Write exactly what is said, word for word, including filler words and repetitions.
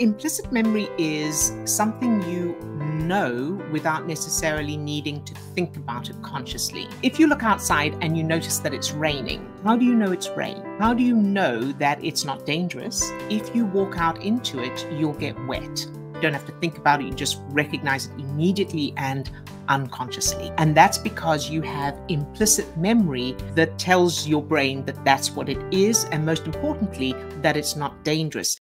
Implicit memory is something you know without necessarily needing to think about it consciously. If you look outside and you notice that it's raining, how do you know it's rain? How do you know that it's not dangerous? If you walk out into it, you'll get wet. You don't have to think about it, you just recognize it immediately and unconsciously. And that's because you have implicit memory that tells your brain that that's what it is, and most importantly, that it's not dangerous.